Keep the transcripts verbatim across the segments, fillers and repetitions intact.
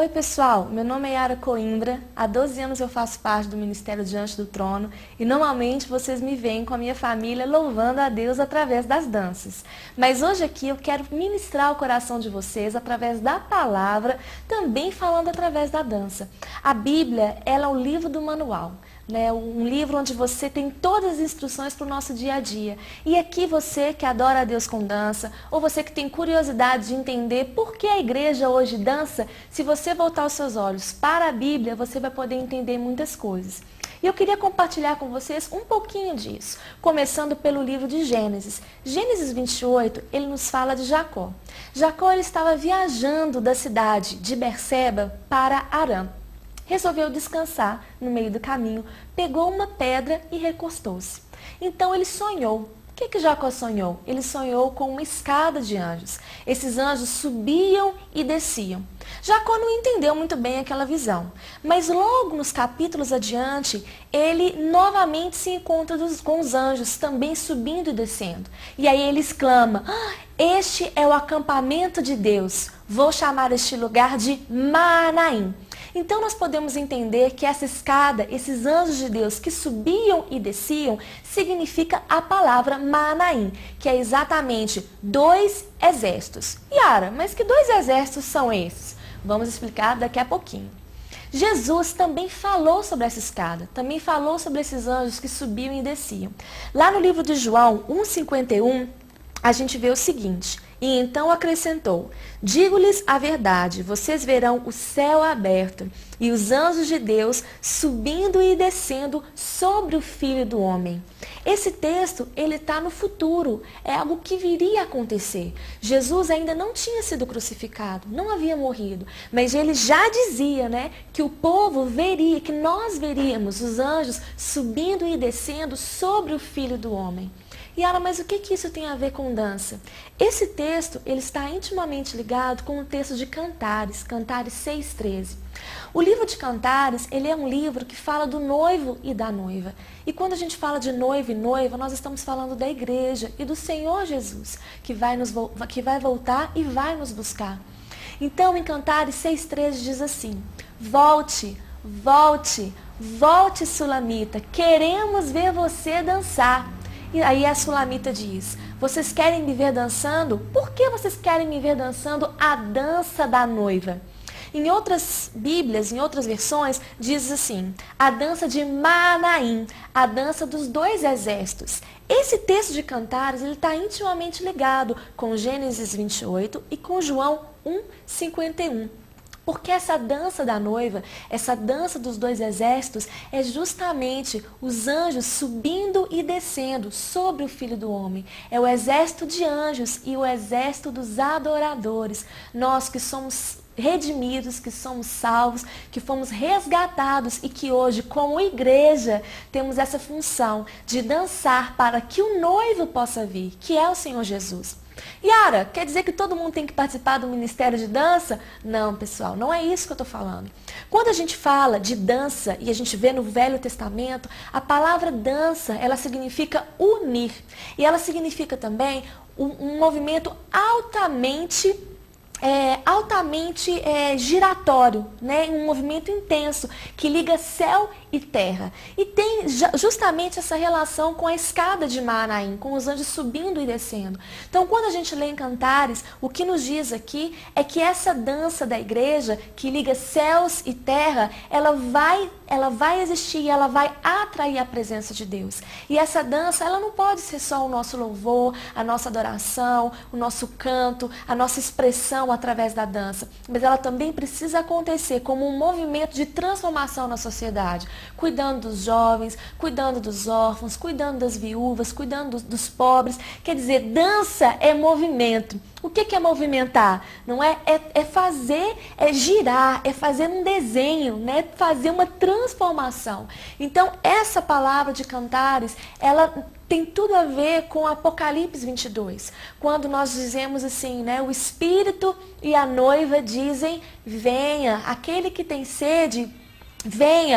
Oi pessoal, meu nome é Yara Coimbra, há doze anos eu faço parte do Ministério Diante do Trono e normalmente vocês me veem com a minha família louvando a Deus através das danças. Mas hoje aqui eu quero ministrar o coração de vocês através da palavra, também falando através da dança. A Bíblia, ela é o livro do manual. Né, um livro onde você tem todas as instruções para o nosso dia a dia. E aqui você que adora a Deus com dança, ou você que tem curiosidade de entender por que a igreja hoje dança, se você voltar os seus olhos para a Bíblia, você vai poder entender muitas coisas. E eu queria compartilhar com vocês um pouquinho disso, começando pelo livro de Gênesis. Gênesis vinte e oito, ele nos fala de Jacó. Jacó ele estava viajando da cidade de Berseba para Harã. Resolveu descansar no meio do caminho, pegou uma pedra e recostou-se. Então ele sonhou. O que que Jacó sonhou? Ele sonhou com uma escada de anjos. Esses anjos subiam e desciam. Jacó não entendeu muito bem aquela visão, mas logo nos capítulos adiante, ele novamente se encontra dos, com os anjos, também subindo e descendo. E aí ele exclama, ah, este é o acampamento de Deus, vou chamar este lugar de Manaim. Então nós podemos entender que essa escada, esses anjos de Deus que subiam e desciam, significa a palavra Manaim, que é exatamente dois exércitos. Yara, mas que dois exércitos são esses? Vamos explicar daqui a pouquinho. Jesus também falou sobre essa escada, também falou sobre esses anjos que subiam e desciam. Lá no livro de João um, cinquenta e um, a gente vê o seguinte, e então acrescentou, digo-lhes a verdade, vocês verão o céu aberto e os anjos de Deus subindo e descendo sobre o Filho do Homem. Esse texto, ele está no futuro, é algo que viria a acontecer. Jesus ainda não tinha sido crucificado, não havia morrido, mas ele já dizia, né, que o povo veria, que nós veríamos os anjos subindo e descendo sobre o Filho do Homem. E ela, mas o que, que isso tem a ver com dança? Esse texto, ele está intimamente ligado com o texto de Cantares, Cantares seis, treze. O livro de Cantares, ele é um livro que fala do noivo e da noiva. E quando a gente fala de noivo e noiva, nós estamos falando da igreja e do Senhor Jesus, que vai, nos, que vai voltar e vai nos buscar. Então, em Cantares seis, treze diz assim, volte, volte, volte, Sulamita, queremos ver você dançar. E aí a Sulamita diz, vocês querem me ver dançando? Por que vocês querem me ver dançando a dança da noiva? Em outras Bíblias, em outras versões, diz assim, a dança de Manaim, a dança dos dois exércitos. Esse texto de Cantares está intimamente ligado com Gênesis vinte e oito e com João um, cinquenta e um. Porque essa dança da noiva, essa dança dos dois exércitos, é justamente os anjos subindo e descendo sobre o Filho do Homem. É o exército de anjos e o exército dos adoradores. Nós que somos redimidos, que somos salvos, que fomos resgatados e que hoje, como igreja, temos essa função de dançar para que o noivo possa vir, que é o Senhor Jesus. Yara, quer dizer que todo mundo tem que participar do ministério de dança? Não, pessoal, não é isso que eu estou falando. Quando a gente fala de dança e a gente vê no Velho Testamento, a palavra dança, ela significa unir. E ela significa também um, um movimento altamente... É, altamente é, giratório, né? Um movimento intenso que liga céu e terra. E tem justamente essa relação com a escada de Manaim, com os anjos subindo e descendo. Então, quando a gente lê em Cantares, o que nos diz aqui é que essa dança da igreja, que liga céus e terra, ela vai, ela vai existir e ela vai atrair a presença de Deus. E essa dança, ela não pode ser só o nosso louvor, a nossa adoração, o nosso canto, a nossa expressão através da dança, mas ela também precisa acontecer como um movimento de transformação na sociedade, cuidando dos jovens, cuidando dos órfãos, cuidando das viúvas, cuidando dos, dos pobres. Quer dizer, dança é movimento. O que, que é movimentar? Não é, é, é fazer, é girar, é fazer um desenho, né? Fazer uma transformação. Então, essa palavra de Cantares, ela tem tudo a ver com Apocalipse vinte e dois, quando nós dizemos assim, né, o Espírito e a noiva dizem, venha, aquele que tem sede, venha,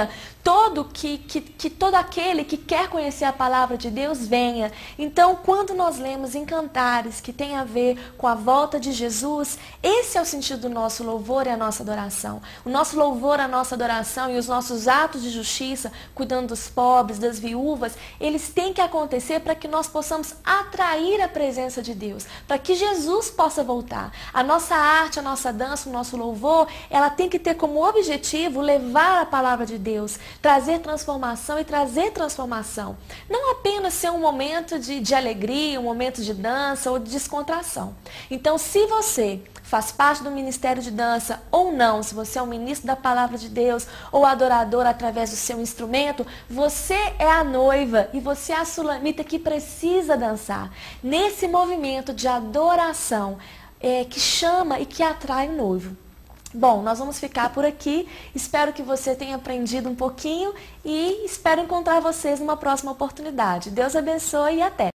todo que, que, que todo aquele que quer conhecer a palavra de Deus venha. Então, quando nós lemos em cantares que tem a ver com a volta de Jesus, esse é o sentido do nosso louvor e a nossa adoração. O nosso louvor, a nossa adoração e os nossos atos de justiça, cuidando dos pobres, das viúvas, eles têm que acontecer para que nós possamos atrair a presença de Deus, para que Jesus possa voltar. A nossa arte, a nossa dança, o nosso louvor, ela tem que ter como objetivo levar a palavra de Deus, trazer transformação e trazer transformação. Não apenas ser um momento de, de alegria, um momento de dança ou de descontração. Então, se você faz parte do ministério de dança ou não, se você é um ministro da palavra de Deus ou adorador através do seu instrumento, você é a noiva e você é a sulamita que precisa dançar nesse movimento de adoração é, que chama e que atrai o noivo. Bom, nós vamos ficar por aqui. Espero que você tenha aprendido um pouquinho e espero encontrar vocês numa próxima oportunidade. Deus abençoe e até!